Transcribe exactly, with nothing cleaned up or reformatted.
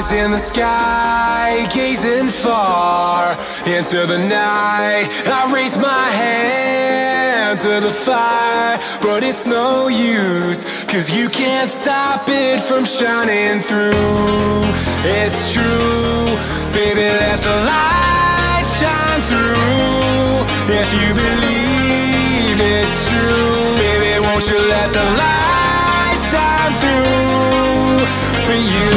eyes in the sky, gazing far into the night. I raise my hand to the fire, but it's no use, cause you can't stop it from shining through. It's true, baby, let the light shine through. If you believe it's true, baby, won't you let the light shine through for you?